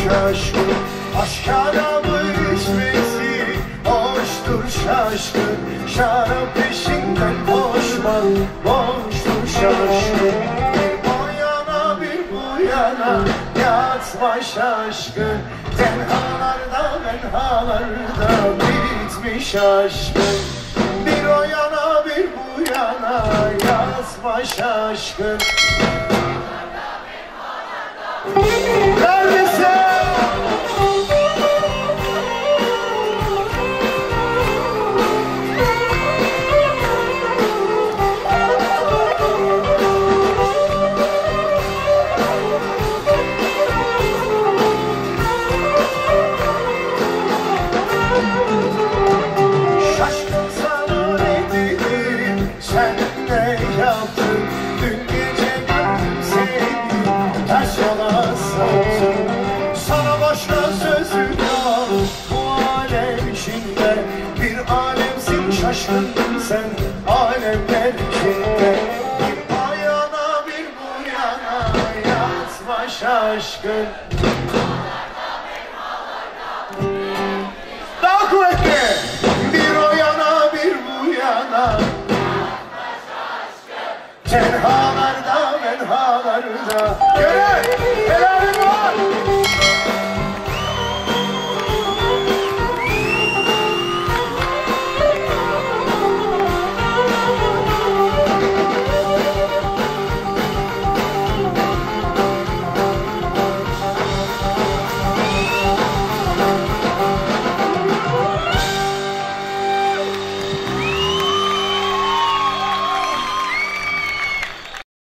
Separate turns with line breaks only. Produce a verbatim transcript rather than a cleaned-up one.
şaşkın. Aşkana mı içmesi hoştur şaşkın. Şarap peşinden koşmak boştur şaşkın. Bir o yana bir bu yana yatma şaşkın. Tenhalarda menhalarda bitmiş aşkın. Bir o yana bir bu yana yatma şaşkın. Neredesin? Şaşkın sana ne dedim, sen ne yaptın? Dün gece gördüm seni, ters yola saptın. Sana başka sözüm yok bu alem içinde. Bir alemsin şaşkın sen alemler içinde. Bir o yana bir bu yana yatma şaşkın. Daha kuvvetli. Bir o yana bir bu yana tenhalarda menhalarda